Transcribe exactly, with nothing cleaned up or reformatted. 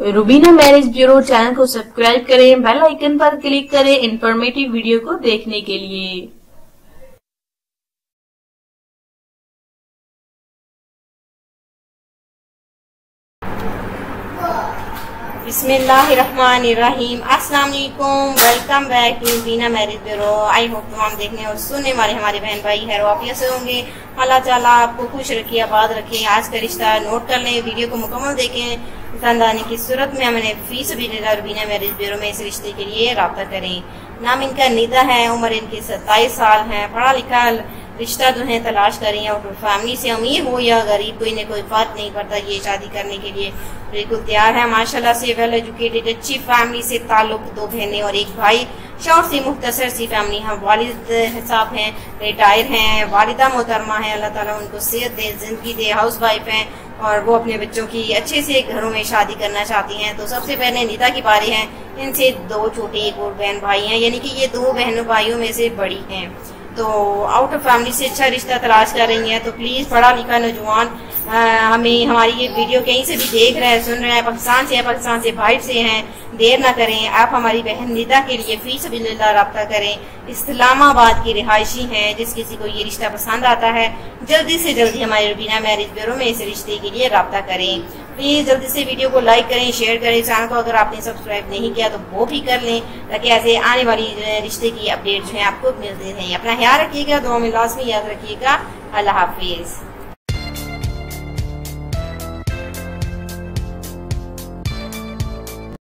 Rubina marriage bureau channel को subscribe करें, bell icon पर क्लिक करें इंफॉर्मेटिव वीडियो को देखने के लिए। बिस्मिल्लाहिर्रहमानिर्रहीम। अस्सलाम वालेकुम, welcome back to Rubina marriage bureau. I hope तमाम देखने और सुनने वाले हमारे बहन भाई खैर वाफियत से होंगे। अल्लाह ताला आपको खुश रखे, आबाद रखे। आज का रिश्ता नोट कर लें, वीडियो को मुकम्मल देखें। पसंद आने की सूरत में हमने फी सबिलिल्लाह रुबीना मैरिज ब्यूरो में इस रिश्ते के लिए राब्ता करें। नाम इनका निदा है, उम्र इनकी सत्ताईस साल है, पढ़ा लिखा रिश्ता जो है तलाश करें और फैमिली से अमीर हो या गरीब, कोई ने कोई फर्क नहीं पड़ता, ये शादी करने के लिए बिल्कुल तैयार है। माशाल्लाह से वेल एजुकेटेड अच्छी फैमिली से ताल्लुक, दो बहनें और एक भाई। शौर से मुख्तसर सी फैमिली है। वालिद साहब हैं, रिटायर हैं, वालिदा मोहतरमा है, अल्लाह ताला उनको सेहत दे, जिंदगी दे। हाउस वाइफ हैं और वो अपने बच्चों की अच्छे से घरों में शादी करना चाहती हैं। तो सबसे पहले निदा की बारी है। इनसे दो छोटे एक और बहन भाई हैं, यानी कि ये दो बहनों भाइयों में से बड़ी हैं। तो आउट ऑफ फैमिली से अच्छा रिश्ता तलाश कर रही हैं। तो प्लीज पढ़ा लिखा नौजवान हमें हमारी ये वीडियो कहीं से भी देख रहे हैं, सुन रहे हैं, पाकिस्तान से है, पाकिस्तान से बाहर से हैं, देर ना करें। आप हमारी बहन निदा के लिए फी सबिलिल्लाह राब्ता करें। इस्लामाबाद की रिहायशी हैं। जिस किसी को ये रिश्ता पसंद आता है जल्दी से जल्दी हमारे रुबीना मैरिज ब्यूरो में इस रिश्ते के लिए राब्ता करें। प्लीज जल्दी से वीडियो को लाइक करें, शेयर करें। चैनल को अगर आपने सब्सक्राइब नहीं किया तो वो भी कर लें, ताकि ऐसे आने वाली रिश्ते की अपडेट जो है आपको मिलते रहें। अपना ख्याल रखिएगा, दुआ में लाज़मी याद रखिएगा। अल्लाह हाफिज।